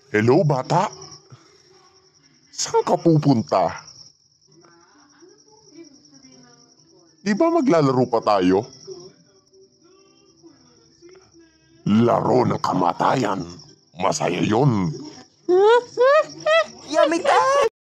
Hello, bata? Saan ka pupunta? Di ba maglalaro pa tayo? Laro ng kamatayan. Masaya yon. Yummy, Dad!